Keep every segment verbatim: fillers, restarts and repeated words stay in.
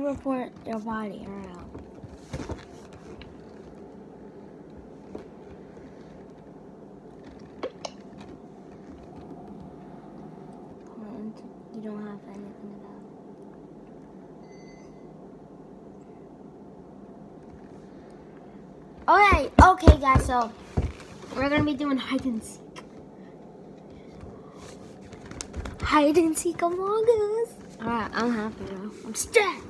teleport your body around. And you don't have anything about it. Okay, okay guys, so we're gonna be doing hide and seek. Hide and seek Among Us. Alright, I'm happy now. I'm stressed.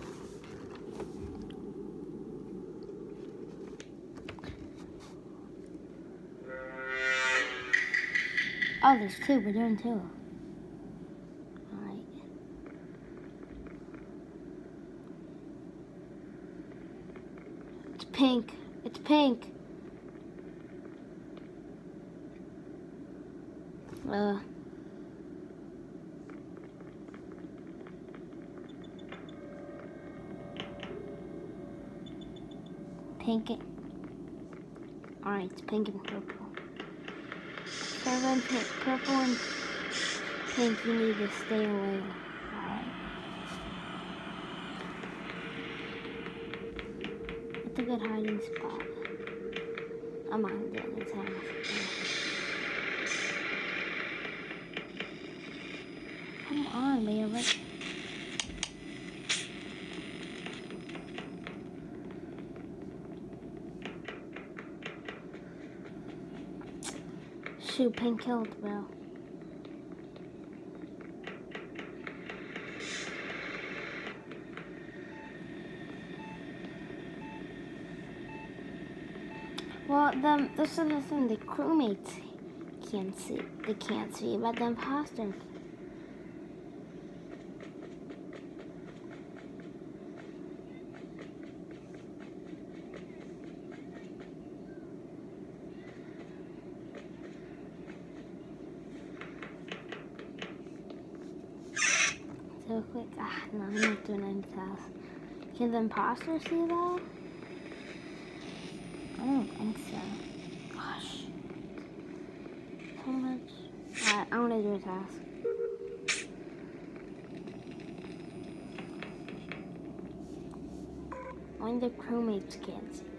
Oh, there's two. We're doing two. Alright. It's pink. It's pink. Uh. Pink. Alright, it's pink and purple. Seven, purple and pink, you need to stay away. Alright. It's a good hiding spot. I'm on Danny's house. Come on, man. Let's... Shoot, pink killed, bro. Well, the, this is the thing, the crewmates can't see. They can't see, but the imposter. So quick. Ah, no, I'm not doing any tasks. Can the imposter see that? I don't think so. Gosh. So much. Alright, I want to do a task. Only the crewmates can't see.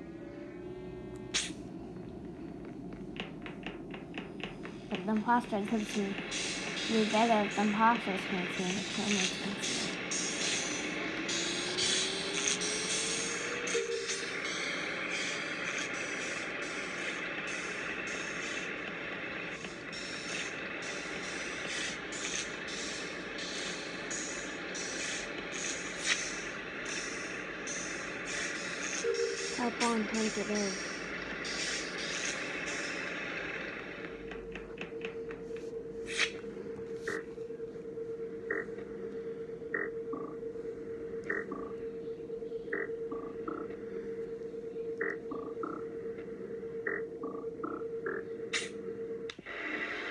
But the imposter could see. It'd be better if the imposters can't see and the crewmates can see. Type on pink it is.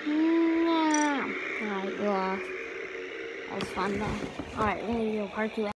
No. Alright, we lost. That was fun though. Alright, we're gonna do a part two.